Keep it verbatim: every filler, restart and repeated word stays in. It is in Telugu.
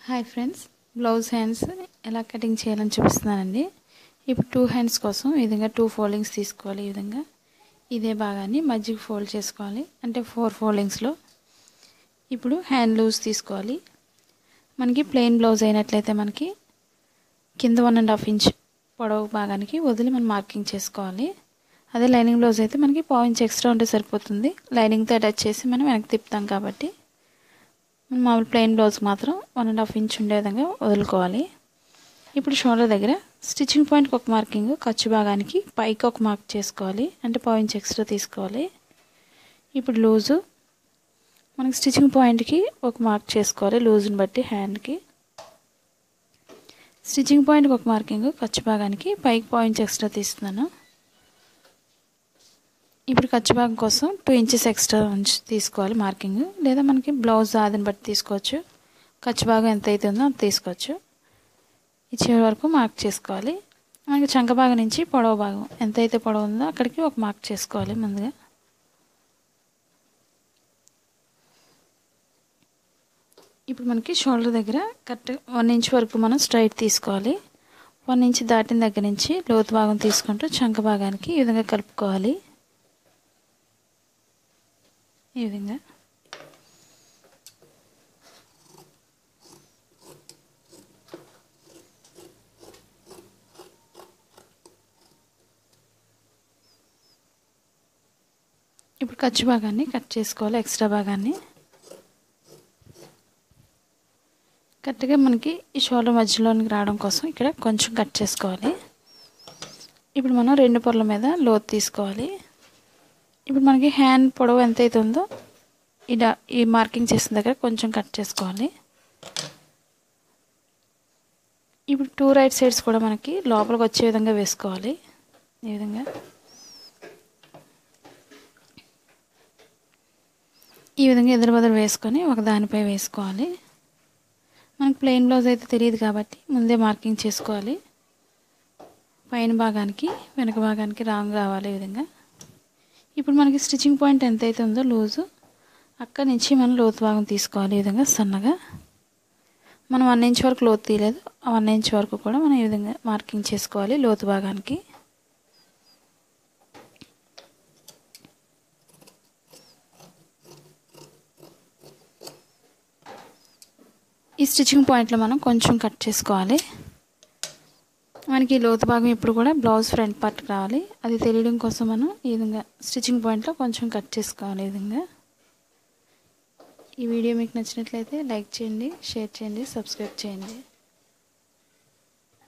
హాయ్ ఫ్రెండ్స్, బ్లౌజ్ హ్యాండ్స్ ఎలా కటింగ్ చేయాలని చూపిస్తున్నానండి. ఇప్పుడు టూ హ్యాండ్స్ కోసం ఈ విధంగా టూ ఫోల్డింగ్స్ తీసుకోవాలి. ఈ విధంగా ఇదే భాగాన్ని మధ్యకి ఫోల్డ్ చేసుకోవాలి, అంటే ఫోర్ ఫోల్డింగ్స్లో. ఇప్పుడు హ్యాండ్ లూజ్ తీసుకోవాలి. మనకి ప్లెయిన్ బ్లౌజ్ అయినట్లయితే మనకి కింద వన్ అండ్ హాఫ్ ఇంచ్ పొడవు భాగానికి వదిలి మనం మార్కింగ్ చేసుకోవాలి. అదే లైనింగ్ బ్లౌజ్ అయితే మనకి పావు ఇంచ్ ఎక్స్ట్రా ఉంటే సరిపోతుంది. లైనింగ్తో అటాచ్ చేసి మనం వెనక్కి తిప్పుతాం కాబట్టి మామూలు ప్లెయిన్ బ్లౌజ్కి మాత్రం వన్ అండ్ హాఫ్ ఇంచ్ ఉండే విధంగా వదులుకోవాలి. ఇప్పుడు షోల్డర్ దగ్గర స్టిచ్చింగ్ పాయింట్కి ఒక మార్కింగ్, ఖర్చు భాగానికి పైకి ఒక మార్క్ చేసుకోవాలి, అంటే పావు ఇంచ్ ఎక్స్ట్రా తీసుకోవాలి. ఇప్పుడు లూజు మనకి స్టిచ్చింగ్ పాయింట్కి ఒక మార్క్ చేసుకోవాలి, లూజ్ని బట్టి హ్యాండ్కి. స్టిచ్చింగ్ పాయింట్కి ఒక మార్కింగ్, ఖర్చు భాగానికి పైకి పావు ఇంచ్ ఎక్స్ట్రా తీస్తున్నాను. ఇప్పుడు ఖర్చు భాగం కోసం టూ ఇంచెస్ ఎక్స్ట్రా ఉంచి తీసుకోవాలి మార్కింగ్, లేదా మనకి బ్లౌజ్ ఆదిని బట్టి తీసుకోవచ్చు. ఖర్చు భాగం ఎంత అయితే ఉందో అంత తీసుకోవచ్చు. ఈ చివరి వరకు మార్క్ చేసుకోవాలి. మనకి చంక భాగం నుంచి పొడవు భాగం ఎంత అయితే పొడవు ఉందో అక్కడికి ఒక మార్క్ చేసుకోవాలి ముందుగా. ఇప్పుడు మనకి షోల్డర్ దగ్గర కరెక్ట్ వన్ ఇంచ్ వరకు మనం స్ట్రైట్ తీసుకోవాలి. వన్ ఇంచ్ దాటిన దగ్గర నుంచి లోతు భాగం తీసుకుంటూ చంక భాగానికి ఈ విధంగా కలుపుకోవాలి. ఈ విధంగా ఇప్పుడు ఖర్చు భాగాన్ని కట్ చేసుకోవాలి, ఎక్స్ట్రా భాగాన్ని. కరెక్ట్గా మనకి ఈ షోల్డర్ మధ్యలోనికి రావడం కోసం ఇక్కడ కొంచెం కట్ చేసుకోవాలి. ఇప్పుడు మనం రెండు పొరల మీద లోతు తీసుకోవాలి. ఇప్పుడు మనకి హ్యాండ్ పొడవు ఎంత అయితే ఉందో ఇలా ఈ మార్కింగ్ చేసిన దగ్గర కొంచెం కట్ చేసుకోవాలి. ఇప్పుడు టూ రైట్ సైడ్స్ కూడా మనకి లోపలికి వచ్చే విధంగా వేసుకోవాలి. ఈ విధంగా ఈ విధంగా ఎదురు బదురు వేసుకొని ఒక దానిపై వేసుకోవాలి. మనకి ప్లెయిన్ బ్లౌజ్ అయితే తెలియదు కాబట్టి ముందే మార్కింగ్ చేసుకోవాలి. పైన భాగానికి వెనక భాగానికి రాంగ్ రావాలి. ఈ విధంగా ఇప్పుడు మనకి స్టిచ్చింగ్ పాయింట్ ఎంత అయితే ఉందో లూజు అక్కడి నుంచి మనం లోతు భాగం తీసుకోవాలి. ఈ విధంగా సన్నగా మనం వన్ ఇంచ్ వరకు లోతు తీయలేదు, వన్ ఇంచ్ వరకు కూడా మనం ఈ విధంగా మార్కింగ్ చేసుకోవాలి లోతు భాగానికి. ఈ స్టిచ్చింగ్ పాయింట్లో మనం కొంచెం కట్ చేసుకోవాలి. మనకి లోతు భాగం ఇప్పుడు కూడా బ్లౌజ్ ఫ్రంట్ పార్ట్కి రావాలి. అది తెలియడం కోసం మనం ఈ విధంగా స్టిచ్చింగ్ పాయింట్లో కొంచెం కట్ చేసుకోవాలి. ఈ విధంగా. ఈ వీడియో మీకు నచ్చినట్లయితే లైక్ చేయండి, షేర్ చేయండి, సబ్స్క్రైబ్ చేయండి.